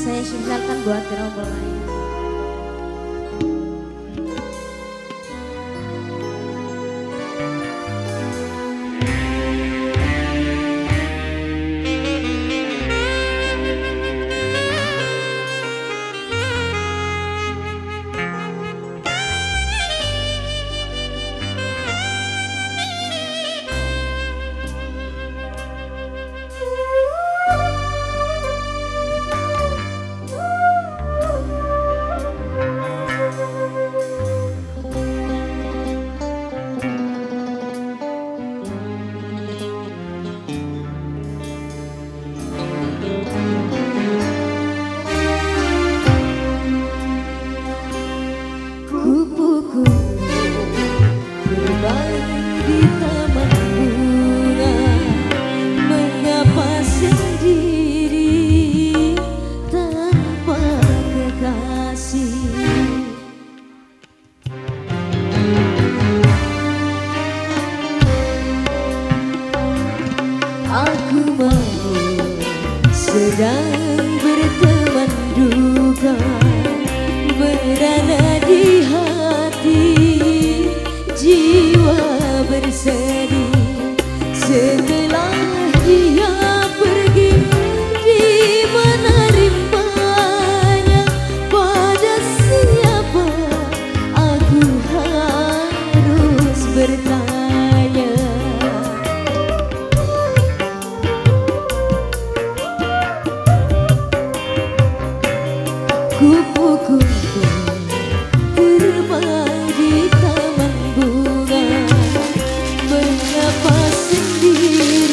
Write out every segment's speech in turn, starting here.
Saya siapkan buat gerombol lain. Kupu-kupu berbaring di taman bunga, mengapa sendiri tanpa kekasih? Aku mau sedang berteman duka, berada di hati, jiwa bersedih setelah dia pergi. Di mana rimbanya, pada siapa aku harus bertanya. Kupu-kupu terbang di taman bunga, mengapa sendiri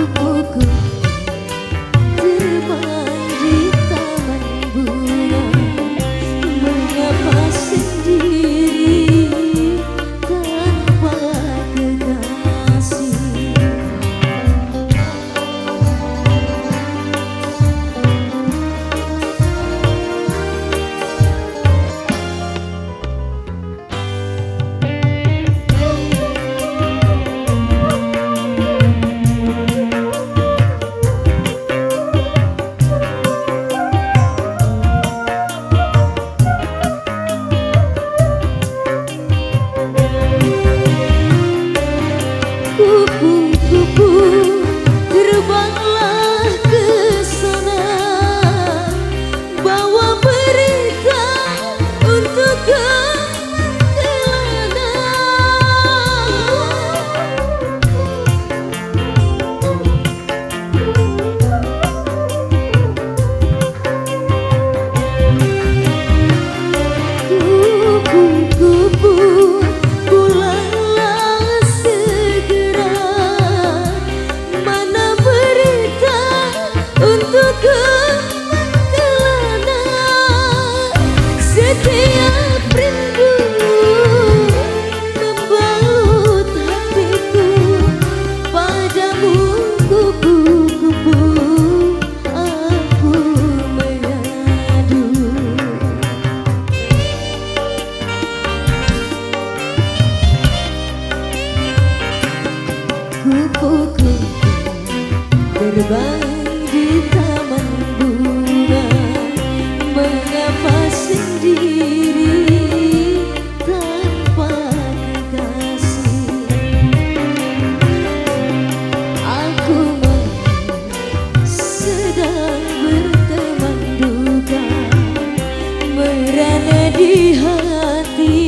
kupu-kupu terbang di taman bunga, mengapa sendiri tanpa kekasih. Kupu-kupu terbanglah ke sana, bawa berita untuk kelana. Kupu-kupu setiap rindu membalut hatiku padamu, kupu-kupu aku mengadu. Kupu-kupu terbang di taman bunga, mengapa sendiri tanpa kekasih. Aku sedang berteman duka, merana di hati,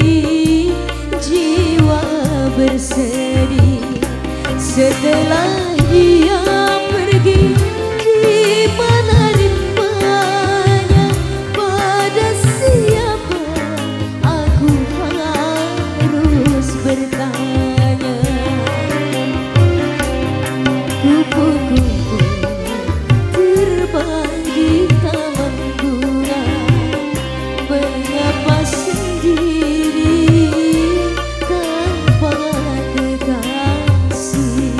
jiwa bersedih setelah dia pergi. Di mana rimbanya, pada siapa aku harus bertanya. Kupu-kupu terbang di taman bunga, mengapa sendiri tanpa kekasih.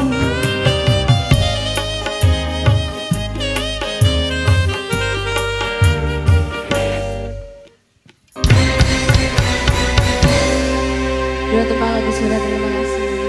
Dua tembang lagu sudah, terima kasih.